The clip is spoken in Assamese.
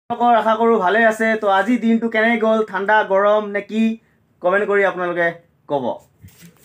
আপোনালোকৰ আশা কৰোঁ ভালে আছে। তো আজি দিনটো কেনে গ'ল, ঠাণ্ডা গৰম নে কি, কমেণ্ট কৰি আপোনালোকে ক'ব।